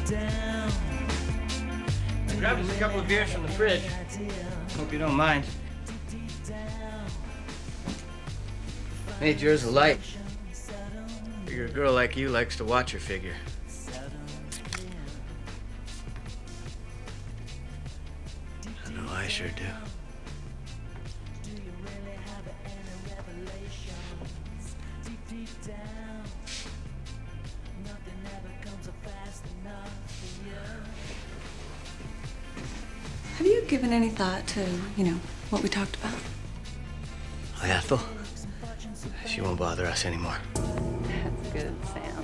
I grabbed us a couple of beers from the fridge. Hope you don't mind. Made yours a light. Figure a girl like you likes to watch her figure. I know I sure do. Have you given any thought to, what we talked about? Oh, Ethel? She won't bother us anymore. That's good, Sam.